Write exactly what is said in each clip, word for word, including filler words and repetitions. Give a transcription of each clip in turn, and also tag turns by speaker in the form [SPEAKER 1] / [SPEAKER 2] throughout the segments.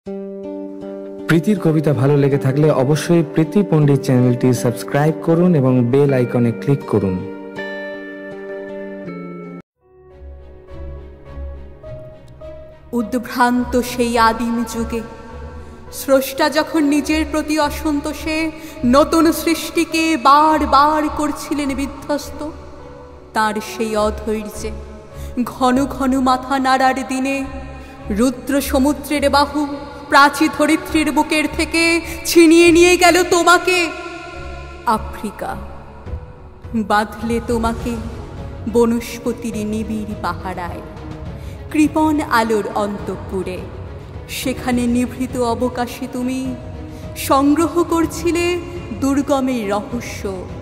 [SPEAKER 1] প্রীতির কবিতা ভালো লেগে থাকলে অবশ্যই প্রীতি পণ্ডিত চ্যানেলটি সাবস্ক্রাইব করুন এবং বেল আইকনে ক্লিক করুন।
[SPEAKER 2] উদ্ভ্রান্ত সেই আদিম যুগে স্রষ্টা যখন নিজের প্রতি অসন্তোষে নতুন সৃষ্টিকে বার বার করছিলেন বিধ্বস্ত, তার সেই অধৈর্যে ঘন ঘন মাথা নাড়ার দিনে রুদ্র সমুদ্রের বাহু প্রাচী ধরিত্রীর বুকের থেকে ছিনিয়ে নিয়ে গেল তোমাকে আফ্রিকা, বাঁধলে তোমাকে বনস্পতির নিবিড় পাহারায়, কৃপণ আলোর অন্তঃপুরে। সেখানে নিভৃত অবকাশে তুমি সংগ্রহ করছিলে দুর্গমের রহস্য,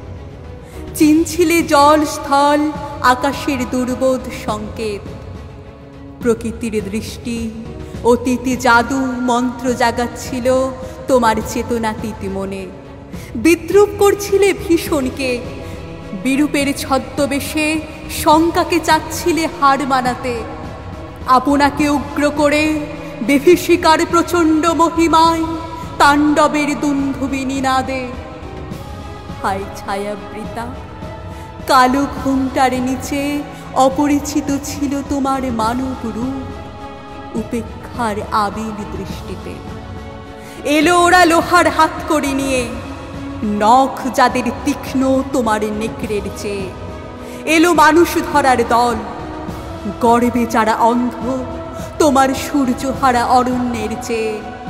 [SPEAKER 2] চিনছিলে জল স্থল আকাশের দুর্বোধ সংকেত। প্রকৃতির দৃষ্টি অতীতে জাদু মন্ত্র জাগাচ্ছিল তোমার চেতনাতীত মনে। বিদ্রুপ করছিলে ভীষণকে, বিরূপের ছদ্মবেশে শঙ্কাকে চাচ্ছিলে হার মানাতে। আপনাকে উগ্র করে বিভীষিকার প্রচণ্ড মহিমায় তাণ্ডবের দুন্ধুবি নিনাদে। হায় ছায়াবৃতা, কালো ঘোমটার নিচে অপরিচিত ছিল তোমার মানব রূপ। উপেক্ষার আবিল দৃষ্টিতে এলো ওরা লোহার হাত কড়ি নিয়ে, নখ যাদের তীক্ষ্ণ তোমার নেকড়ের চেয়ে। এলো মানুষ ধরার দল, গর্বে যারা অন্ধ তোমার সূর্যহারা অরণ্যের চেয়ে।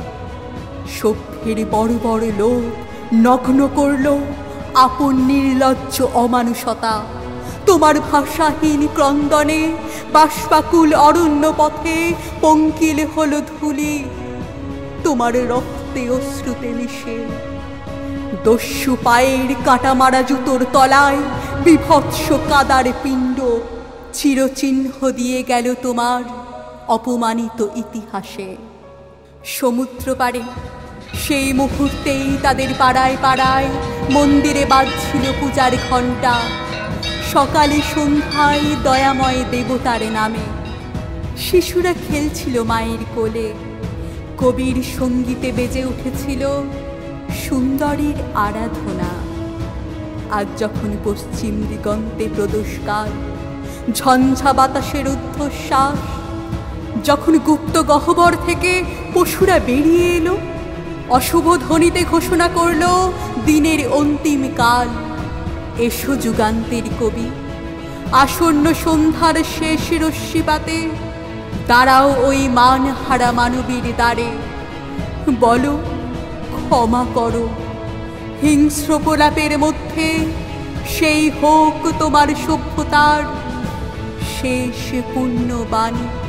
[SPEAKER 2] সভ্যের বড় বড় লোক নগ্ন করল আপন নির্লজ্জ অমানুষতা। তোমার ভাষাহীন ক্রন্দনে বাষ্পাকুল অরণ্য পথে পঙ্কিল হলো ধূলি তোমার রক্তে অশ্রুতে মিশে। দস্যু পায়ের কাটা মারা জুতোর তলায় বিভৎস কাদার পিণ্ড চিরচিহ্ন দিয়ে গেল তোমার অপমানিত ইতিহাসে। সমুদ্র পাড়ে সেই মুহূর্তেই তাদের পাড়ায় পাড়ায় মন্দিরে বাজছিল পূজার ঘণ্টা। সকালে সন্ধ্যায় দয়াময় দেবতার নামে শিশুরা খেলছিল মায়ের কোলে। কবির সঙ্গীতে বেজে উঠেছিল সুন্দরীর আরাধনা। আজ যখন পশ্চিম দিগন্তে প্রদোষকাল, ঝঞ্ঝা বাতাসের ঊর্ধ্বশ্বাস, যখন গুপ্ত গহ্বর থেকে পশুরা বেরিয়ে এলো, অশুভ ধ্বনিতে ঘোষণা করল দিনের অন্তিম কাল। এসো যুগান্তের কবি, আসন্ন সন্ধ্যার শেষ রশ্মিপাতে দাঁড়াও ওই মান হারা মানবীর দ্বারে। বলো ক্ষমা করো, হিংস্র প্রলাপের মধ্যে সেই হোক তোমার সভ্যতার শেষ পুণ্যবাণী।